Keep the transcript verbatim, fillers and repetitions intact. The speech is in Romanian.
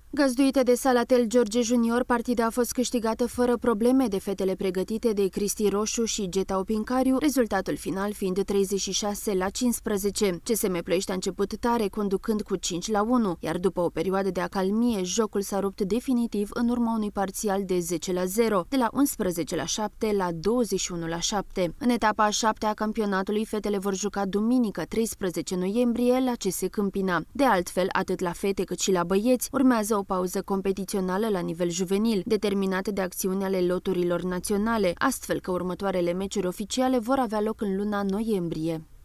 Găzduită de Salatel George Junior, partida a fost câștigată fără probleme de fetele pregătite de Cristi Roșu și Geta Opincariu, rezultatul final fiind treizeci și șase la cincisprezece. C S M Ploiești a început tare, conducând cu cinci la unu, iar după o perioadă de acalmie, jocul s-a rupt definitiv în urma unui parțial de zece la zero, de la unsprezece la șapte la douăzeci și unu la șapte. În etapa a șaptea a campionatului, fetele vor juca duminică, treisprezece noiembrie, la C S Câmpina. De altfel, atât la fete cât și la băieți, urmează o pauză competițională la nivel juvenil, determinată de acțiuni ale loturilor naționale, astfel că următoarele meciuri oficiale vor avea loc în luna noiembrie.